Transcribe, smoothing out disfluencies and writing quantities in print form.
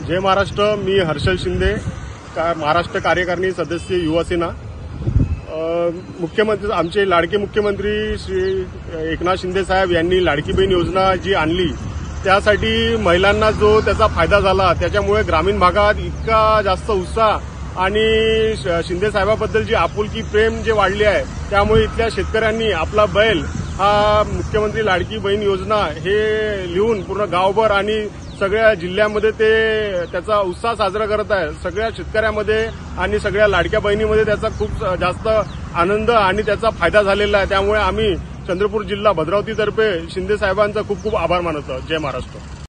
जय महाराष्ट्र। मी हर्षल शिंदे, महाराष्ट्र कार्यकारिणी सदस्य युवासेना। मुख्यमंत्री आमचे लाडके मुख्यमंत्री श्री एकनाथ शिंदे साहेब यांनी लाडकी बहीण योजना जी आणली त्यासाठी महिलांना जो त्याचा फायदा झाला, त्याच्यामुळे ग्रामीण भागात इतका जास्त उत्साह आणि शिंदे साहेबांबद्दल जी आपुलकी प्रेम जे वाढले आहे, त्यामुळे इथल्या शेतकऱ्यांनी आपला बैल हा मुख्यमंत्री लाडकी बहीण योजना हे लिहून पूर्ण गावभर आणि सगळ्या जिल्ह्यामध्ये ते त्याचा उत्साह साजरा करत आहे। सगळ्या शेतकऱ्यांमध्ये आणि सगळ्या लाडक्या बहिणीमध्ये त्याचा खूप जास्त आनंद आणि त्याचा फायदा झालेला आहे। त्यामुळे आम्ही चंद्रपूर जिल्हा भद्रावतीतर्फे शिंदे साहेबांचा खूप खूप आभार मानतो। जय महाराष्ट्र।